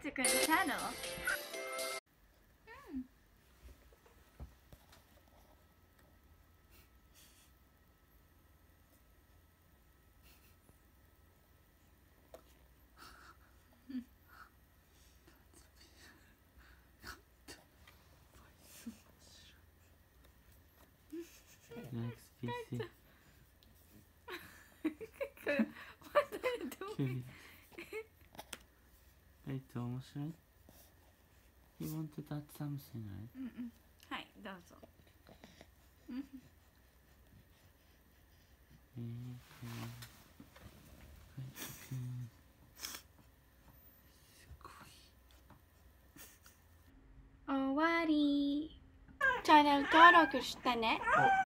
to the channel. Next PC. What are you doing? 面白い You want to touch something, right? はい、どうぞ。終わり。チャンネル登録してね。